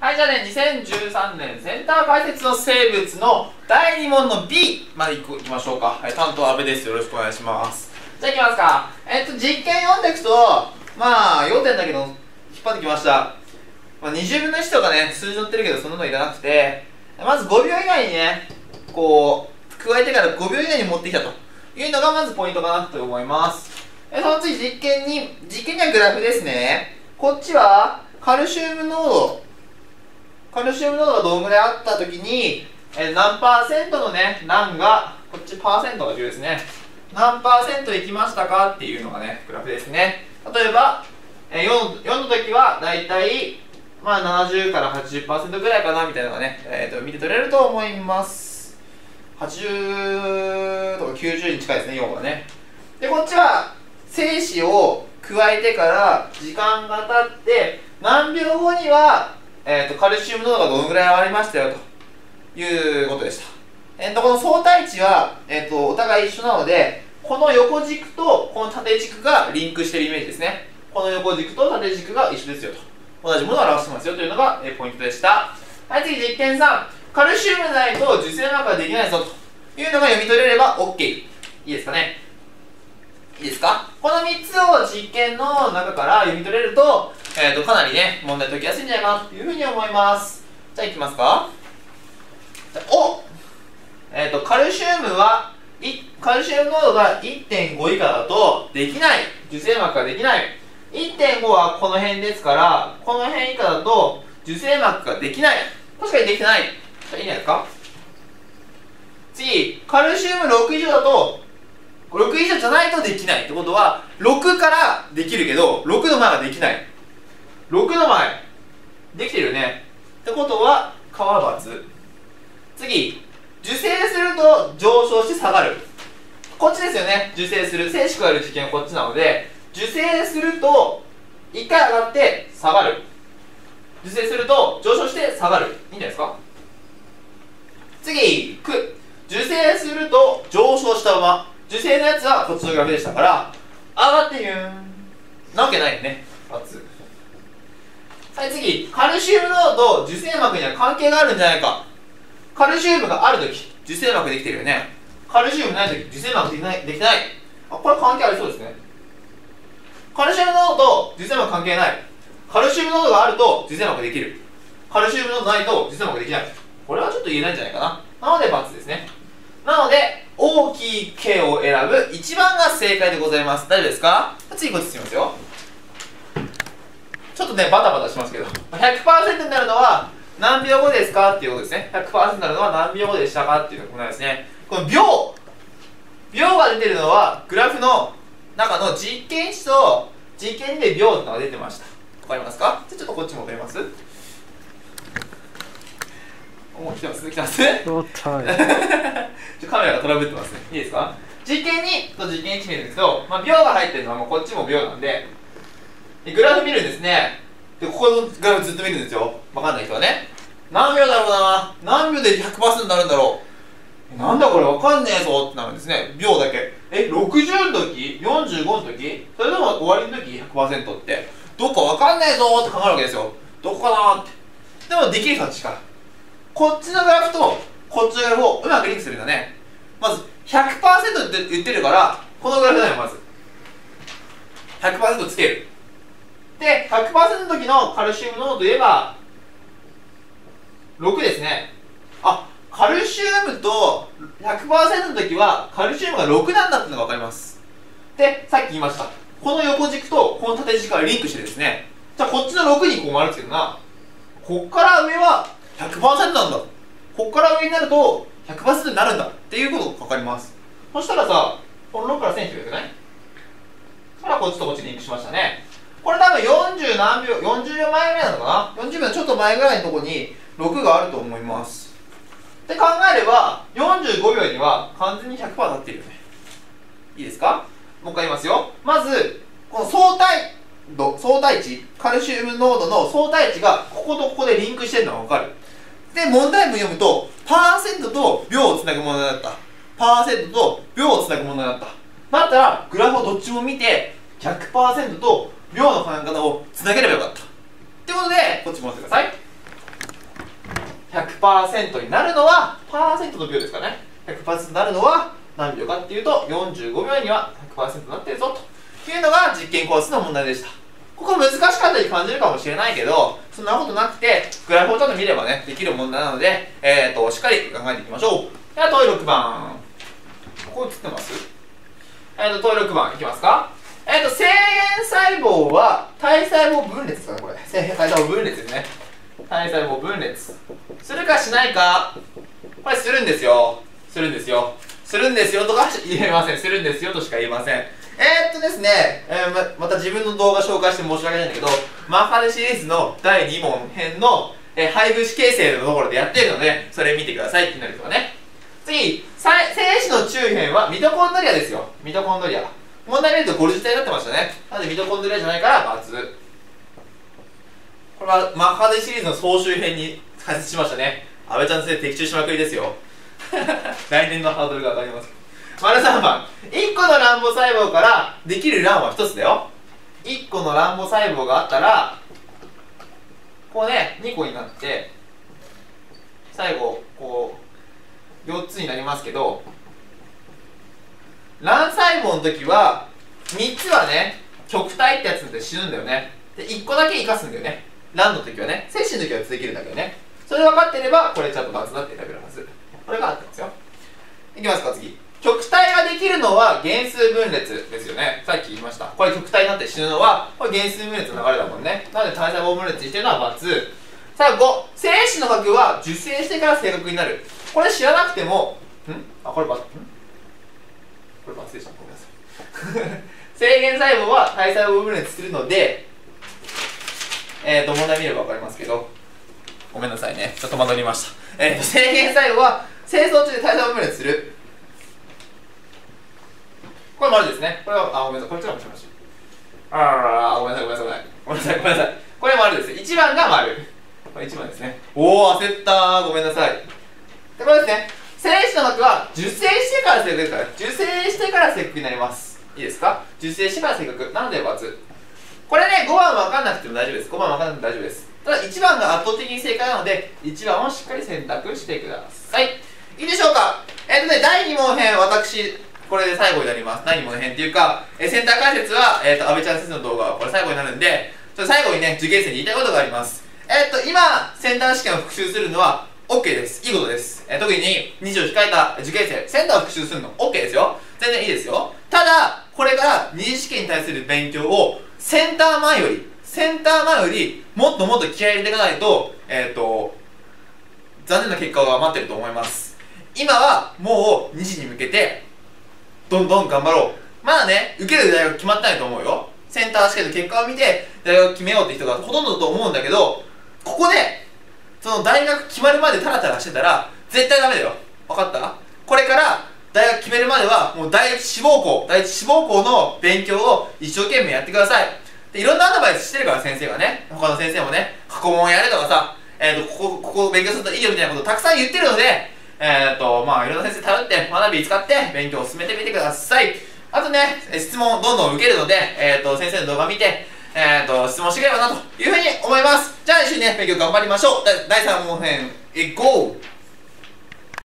はい、じゃあね、2013年センター解説の生物の第2問の B までいきましょうか。はい、担当阿部です。よろしくお願いします。じゃあいきますか。実験読んでいくと、要点だけど引っ張ってきました。20分の1とかね、数字載ってるけど、そんなのいらなくて、まず5秒以内にね、加えてから5秒以内に持ってきたというのがまずポイントかなと思います。その次、実験にはグラフですね。こっちは、カルシウム濃度がどのぐらいあったときに、何パーセントのね、何が、こっちパーセントが重要ですね。何パーセントいきましたかっていうのがね、グラフですね。例えば、4の時はだいたい70から 80% ぐらいかなみたいなのがね、見て取れると思います。80とか90に近いですね、4はね。で、こっちは精子を加えてから時間が経って何秒後には、カルシウム濃度がどのぐらい上がりましたよということでした。この相対値は、お互い一緒なので、この横軸とこの縦軸がリンクしているイメージですね。この横軸と縦軸が一緒ですよと。同じものを表してますよというのが、ポイントでした。はい、次実験3。カルシウムないと受精膜ができないぞというのが読み取れれば OK。いいですかね。いいですか。この3つを実験の中から読み取れると、かなりね、問題解きやすいんじゃないかなというふうに思います。じゃあいきますか。カルシウム濃度が 1.5 以下だとできない。受精膜ができない。1.5 はこの辺ですから、この辺以下だと受精膜ができない。確かにできてない。じゃあいいんじゃないですか。次、カルシウム6以上だと、6以上じゃないとできないってことは、6からできるけど、6の前はできない。6の前、できてるよね。ってことは、川×。次、受精すると上昇して下がる。こっちですよね。受精する。精子加える実験はこっちなので、受精すると1回上がって下がる。受精すると上昇して下がる。いいんじゃないですか。次、受精すると上昇したまま。受精のやつはこっちのグラフでしたから、上がってなわけないよね。×。はい、次、カルシウム濃度と受精膜には関係があるんじゃないか。カルシウムがあるとき、受精膜できてるよね。カルシウムないとき、受精膜できてない。これ関係ありそうですね。カルシウム濃度と受精膜関係ない。カルシウム濃度があると受精膜できる。カルシウム濃度ないと受精膜できない。これはちょっと言えないんじゃないかな。なので×ですね。なので、大きい毛を選ぶ1番が正解でございます。大丈夫ですか。次こっち進みますよ。ちょっとね、バタバタしますけど、100% になるのは何秒後ですかっていうことですね。100% になるのは何秒後でしたかっていうことですね。この秒が出てるのは、グラフの中の実験1と実験2で秒っていうのが出てました。わかりますか。ちょっとこっちも出ます。来てます。カメラがトラブってますね。いいですか。実験2と実験1見るんですけど、秒が入ってるのはもうこっちも秒なんで、グラフ見るんですね。で、ここのグラフずっと見るんですよ。わかんない人はね。何秒だろうな。何秒で 100% になるんだろう。なんだこれわかんねえぞってなるんですね。秒だけ。60の時 ?45 の時それとも終わりの時 100% って、どっかわかんねえぞって考えるわけですよ。どこかなって。でもできる人たちから。こっちのグラフとこっちのグラフをうまくリンクするんだね。まず 100% って言ってるから、このグラフだよ、まず。100% つける。で、100% の時のカルシウム濃度といえば、6ですね。カルシウムと 100% の時は、カルシウムが6なんだってのが分かります。で、さっき言いました。この横軸とこの縦軸がリンクしてですね。じゃあ、こっちの6にこう丸つけるな。こっから上は 100% なんだ。こっから上になると 100% になるんだっていうことが分かります。そしたらさ、この6から1000引くよくない？それはこっちとこっちリンクしましたね。これ多分40何秒、40秒前ぐらいなのかな？ 40 秒ちょっと前ぐらいのところに6があると思います。って考えれば、45秒には完全に 100% 立っているよね。いいですか？もう一回言いますよ。まず、この相対値、カルシウム濃度の相対値がこことここでリンクしてるのが分かる。で、問題文読むと、パーセントと秒をつなぐ問題だった。パーセントと秒をつなぐ問題だった。だったら、グラフをどっちも見て、100% と秒の考え方をつなげればよかった。ってことで、こっち戻ってください。 100% になるのは、パーセントの秒ですかね。100% になるのは何秒かっていうと、45秒には 100% になってるぞというのが実験コースの問題でした。ここ難しかったに感じるかもしれないけど、そんなことなくて、グラフをちゃんと見ればね、できる問題なので、しっかり考えていきましょう。では、問い6番。ここ映ってます？問い6番いきますか。正弦細胞は体細胞分裂ですかね、これ。正弦体細胞分裂ですね。体細胞分裂。するかしないか。これするんですよ。するんですよ。するんですよとか言えません。するんですよとしか言えません。ですね、また自分の動画紹介して申し訳ないんだけど、マッハデシリーズの第2問編の、配分子形成のところでやっているので、それ見てくださいってなる人はね。次、精子の中辺はミトコンドリアですよ。ミトコンドリア。問題見るとゴルジュ体になってましたね。なのでミトコンドリアじゃないから×。これはマッハデシリーズの総集編に解説しましたね。阿部ちゃん先生的中しまくりですよ。来年のハードルが上がります。丸3番。1個の卵母細胞からできる卵は1つだよ。1個の卵母細胞があったら、こうね、2個になって、最後、こう、4つになりますけど、卵細胞の時は、3つはね、極体ってやつで死ぬんだよね。で、1個だけ生かすんだよね。卵の時はね。精子の時はできるんだけどね。それ分かってれば、これちゃんと×だって選べるはず。これが合ってますよ。いきますか、次。極体ができるのは原数分裂ですよね。さっき言いました。これ極体になって死ぬのは、これ原数分裂の流れだもんね。なので体細胞分裂してるのは×。最後5、精子の核は受精してから正確になる。これ知らなくても、これ×。これ×でした。ごめんなさい。正弦細胞は体細胞分裂するので、問題見れば分かりますけど、ごめんなさいね。ちょっと戸惑いました。正弦細胞は精巣中で体細胞分裂する。これ丸ですね。これは、ごめんなさい。こっちらもしました。ごめんなさい、ごめんなさい。ごめんなさい、ごめんなさい。これ丸です。1番が丸。これ1番ですね。おー、焦ったー。ごめんなさい。で、これですね。精子の膜は受精してから正確ですから、受精してから正確になります。いいですか？受精してから正確。なので×。これね、5番分かんなくても大丈夫です。5番分かんなくても大丈夫です。ただ1番が圧倒的に正解なので、1番をしっかり選択してください。いいでしょうか？第2問編、私、これで最後になります。第2問編っていうか、センター解説は、阿部ちゃん先生の動画はこれ最後になるんで、ちょっと最後にね、受験生に言いたいことがあります。今、センター試験を復習するのは OK です。いいことです。特に2次を控えた受験生、センターを復習するの OK ですよ。全然いいですよ。ただ、これから2次試験に対する勉強をセンター前よりもっともっと気合い入れていかないと、残念な結果が待ってると思います。今はもう2次に向けてどんどん頑張ろう。まだね、受ける大学決まってないと思うよ。センター試験の結果を見て大学決めようって人がほとんどだと思うんだけど、ここでその大学決まるまでタラタラしてたら絶対ダメだよ。分かった？これから大学決めるまではもう第一志望校の勉強を一生懸命やってください。で、いろんなアドバイスしてるから先生がね、他の先生もね、過去問やれとかさ、ここを勉強するといいよみたいなことをたくさん言ってるので、いろんな先生頼って学び使って勉強を進めてみてください。あとね、質問どんどん受けるので、先生の動画見て、質問してくれればなというふうに思います。じゃあ一緒にね、勉強頑張りましょう。第3問編、GO!